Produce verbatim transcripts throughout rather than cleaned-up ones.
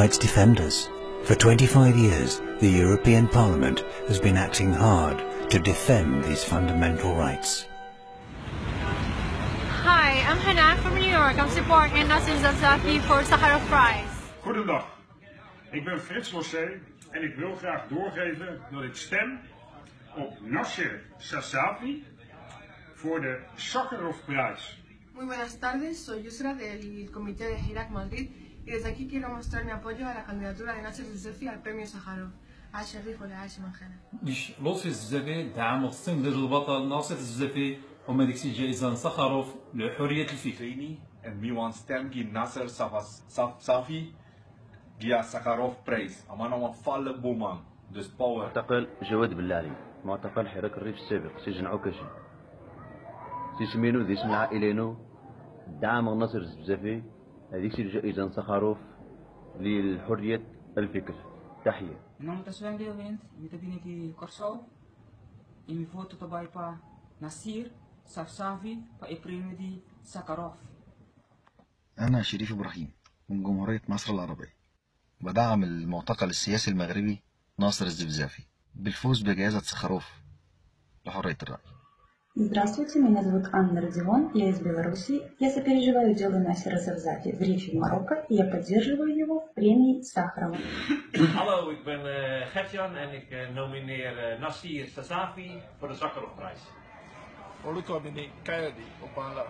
rights defenders. For twenty-five years, the European Parliament has been acting hard to defend these fundamental rights. Hi, I'm Hannah from New York. I'm supporting Nasser Zavzafi for Sakharov Prize. Goedendag, ik ben Frits Lossé en ik wil graag doorgeven dat ik stem op Nasser Zavzafi voor de Sakharov Prize. Muy buenas tardes, soy Yusra del Comité de Hirak Madrid y desde aquí quiero mostrar mi apoyo a la candidatura de Nasser Zavzafi al premio Sakharov. عاش الريف ولا عاش من خانه. مش لوسي الزفافي دعم الصندوق البطل ناصر الزفافي وما ديكسي جائزة سخروف لحرية الفكر. En wie want stem die Nasser Zavzafi via Sakharov Prize. أمانة وفال بومان. Dus power. معتقل جواد بلالي، معتقل حراك الريف السابق سجن عكاشي. سيسمينو ذي اسم العائلينو دعم ناصر الزفافي هذيك الجائزة سخروف للحرية الفكر. تحية. Nome da sua ambiente, me vim aqui Corsol e me voto também para Nasser Zavzafi para o prêmio de Sakharov. أنا شريف إبراهيم من جمهورية مصر العربية، بدعم المعتقل السياسي المغربي ناصر الزفزافي بالفوز بجائزة سخروف لحرية الرأي. Здравствуйте, меня зовут Анна Родион, я из Беларуси. Я сопереживаю делу Нассера Завзафи в рифе в Марокко и я поддерживаю его в премии Сахарова. Hallo, ik ben uh, Gertjan en ik uh, nomineer uh, Nasser Zavzafi voor de Sakharovprijs. Olutomini Kayode Opala,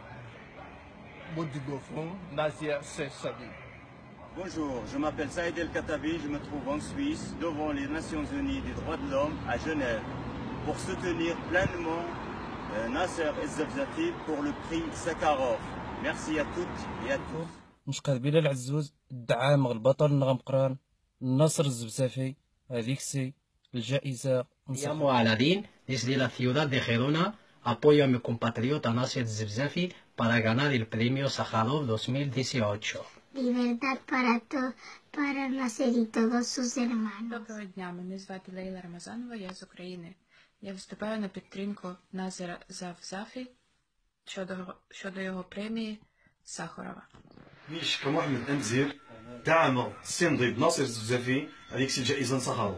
Bodigofon, Nasser Zavzafi. Bonjour, je m'appelle Saïd El Katabi, je me trouve en Suisse devant les Nations Unies des droits de l'homme à Genève pour soutenir pleinement Nasser Zavzafi pour le prix Sakharov. Merci à toutes et à tous. مشقد بلال عزوز الدعامغ البطل نغم قران ناصر الزفزافي هذيك سي الجائزة. Llamo a Aladín desde la ciudad de Gerona. Apoyo a mi compatriota Nasser Zavzafi para ganar el premio Sakharov dos mil dieciocho. Libertad para todos, para Nasser y todos sus hermanos. Доброго дня, мене звати Лейла Рамазанова, я з України. Я виступаю на підтримку Нассера Завзафи щодо, щодо його премії Сахарова. مش كمحمد أمزير دعم الصندوق ناصر الزفزافي هذيك جائزة سخروف.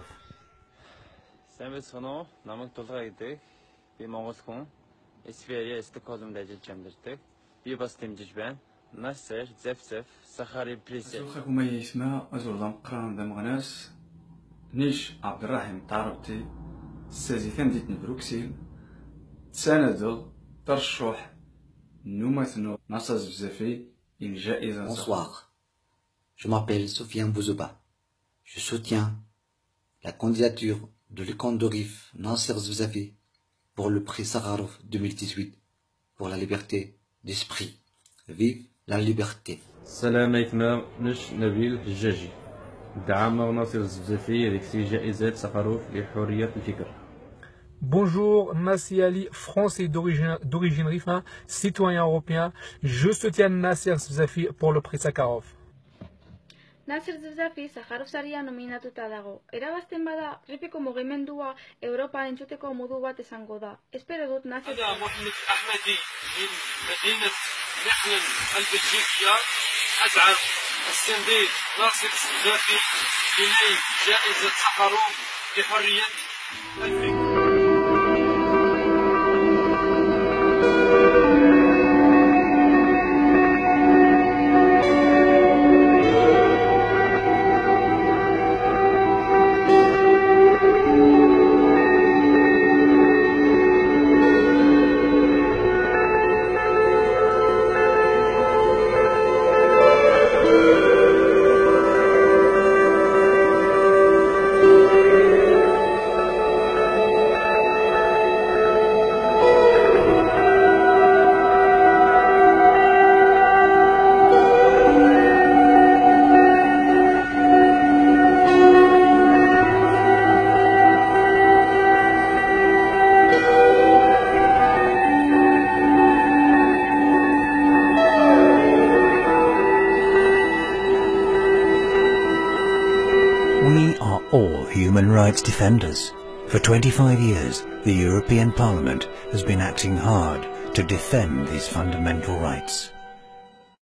Сайн соноо намайг тулгаа гэдэг. Би Монгол хүн. Эсвэрия Стокгольмд ажиллаж амьдардаг. Би бас дэмжиж байна. Nasser Zavzafi Sakharov Prize. أخوكم ما يسمع أزور ضم قران دم غناس. نيش عبد الرحيم تعرفتي. سازيثان ديت نبروكسيل تساندو ترشح نوماثنو ناصر الزفزافي une جائزة. Bonsoir, je m'appelle Sofiane Bouzouba. Je soutiens la candidature de l'icône de Rif Nasser Zavzafi pour le prix Sakharov deux mille dix-huit pour la liberté d'esprit. Vive la liberté. السلام عليكم، نش نبيل الحجاجي. دعم ناصر الزفزافي هذيك جائزة سخروف لحرية الفكر. Bonjour, Nassi Ali, français d'origine rifin, citoyen européen. Je soutiens Nasser Zavzafi pour le prix Sakharov. Nasser Zavzafi Sakharov saria nominatuta dago. Erabazten bada, rifeko mugimendua Europa entzuteko modu bat esango da. Espero dut Nasser. أنا محمد أحمدي من مدينة مخلن البلجيكية. أدعم الصندوق ناصر الزفزافي بنيل جائزة سخروف لحرية الفكر. We are all human rights defenders. For twenty-five years, the European Parliament has been acting hard to defend these fundamental rights.